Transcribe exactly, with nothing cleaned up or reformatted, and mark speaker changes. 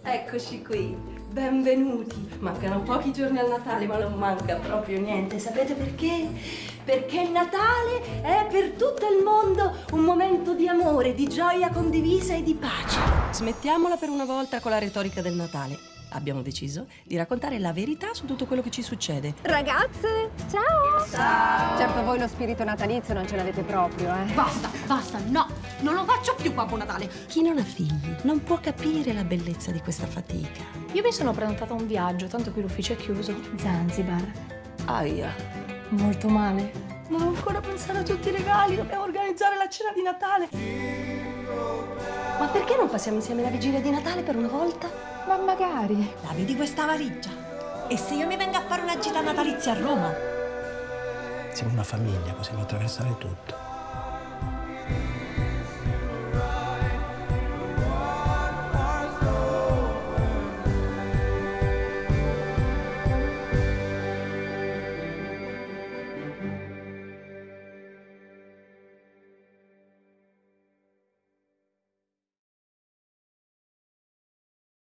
Speaker 1: Eccoci qui, benvenuti. Mancano pochi giorni al Natale, ma non manca proprio niente. Sapete perché? Perché il Natale è per tutto il mondo un momento di amore, di gioia condivisa e di pace. Smettiamola per una volta con la retorica del Natale. Abbiamo deciso di raccontare la verità su tutto quello che ci succede.
Speaker 2: Ragazze, ciao!
Speaker 1: Ciao!
Speaker 2: Certo, voi lo spirito natalizio non ce l'avete proprio, eh?
Speaker 3: Basta, basta, no! Non lo faccio più Babbo Natale!
Speaker 1: Chi non ha figli non può capire la bellezza di questa fatica.
Speaker 3: Io mi sono prenotata un viaggio, tanto qui l'ufficio è chiuso. Zanzibar.
Speaker 1: Aia.
Speaker 3: Molto male.
Speaker 1: Non ho ancora pensato a tutti i regali, dobbiamo organizzare la cena di Natale. Ma perché non passiamo insieme la vigilia di Natale per una volta?
Speaker 3: Ma magari.
Speaker 4: La vedi questa valigia? E se io mi vengo a fare una gita natalizia a Roma?
Speaker 5: Siamo una famiglia, possiamo attraversare tutto.